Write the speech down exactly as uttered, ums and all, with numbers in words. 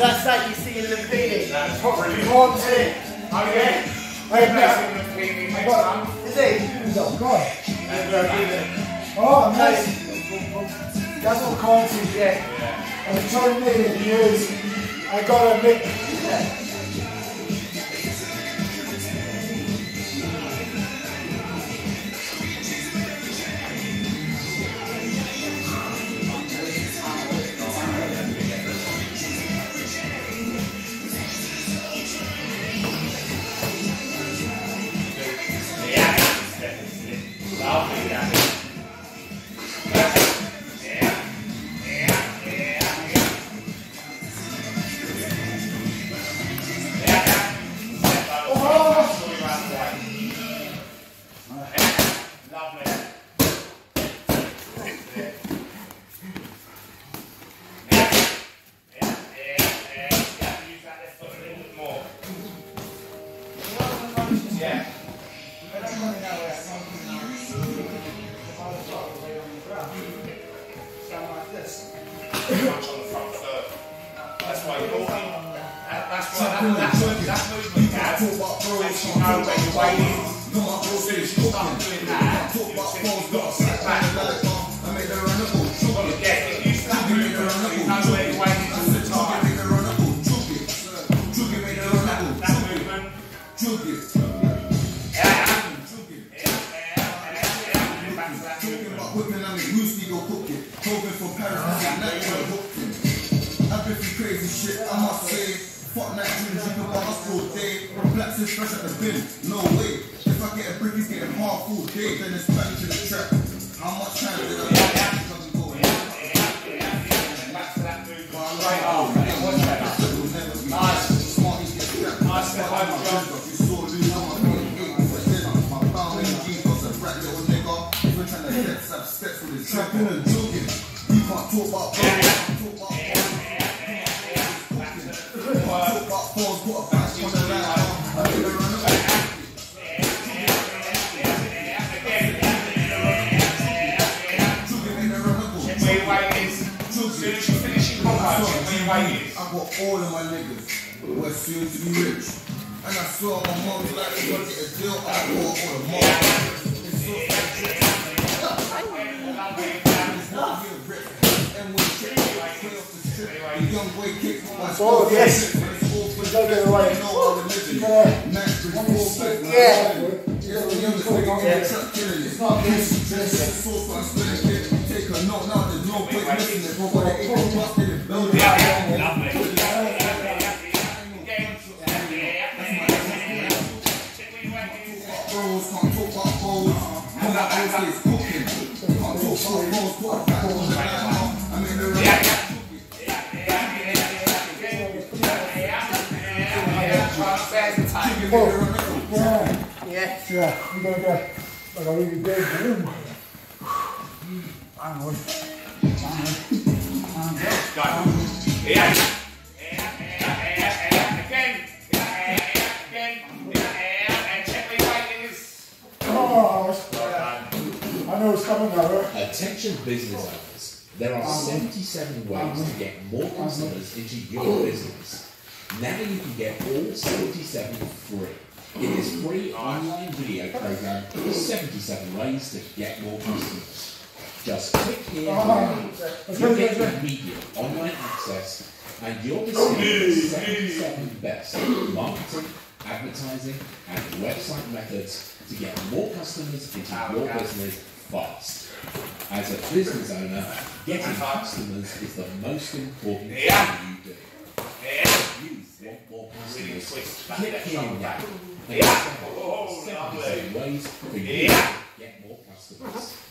that's like you see in Lumpini. That's brilliant. One, two. Okay. I have Blessing Lumpini next time. Is he? Oh, God. And Oh, nice. That's what quality. Yeah. I was trying to make it years. I got a big. Yeah. Oh, yes. We don't get it right. Yeah. It's not this. Take a note now, there's no point missing it. Nobody ain't busted it. Build it up. Bros can't talk about bros. Come out and say it's cooking. Can't talk about bros, put a back on the line. I mean, the right. Yeah. Yeah. Yeah, we're gonna get like a really big room. I don't know. Yeah. Oh, I know it's coming now, right? Attention business owners, there are seventy-seven ways to get more customers into your business. Now you can get all seventy-seven free. In this free online video program, seventy-seven ways to get more customers. Just click here, you get immediate online access, and you'll discover the seventy-seven best marketing, advertising, and website methods to get more customers into your business fast. As a business owner, getting customers is the most important thing you do. If you want more customers, click here now. And discover seventy-seven ways for you to get more customers.